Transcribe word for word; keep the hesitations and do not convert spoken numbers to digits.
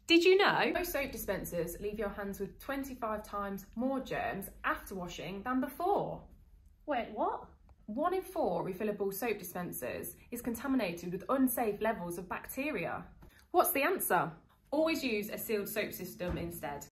Did you know most soap dispensers leave your hands with twenty-five times more germs after washing than before? Wait, what? One in four refillable soap dispensers is contaminated with unsafe levels of bacteria. What's the answer? Always use a sealed soap system instead.